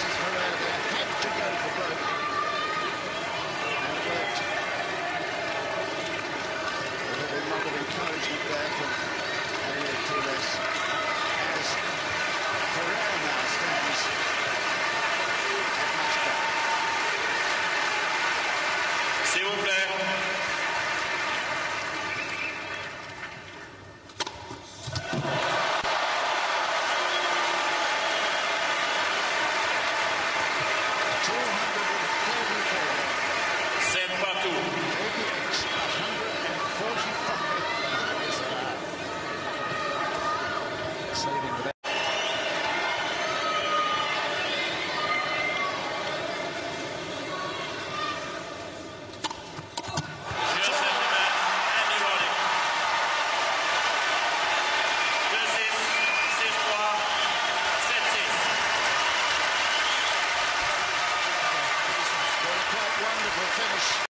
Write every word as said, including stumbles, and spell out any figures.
Missus Ferrer there had to go for broke. And it worked. A little nod of encouragement there from Elliot Toules as Ferrer now stands at match point. S'il vous plaît. Saving with that. Quite wonderful finish.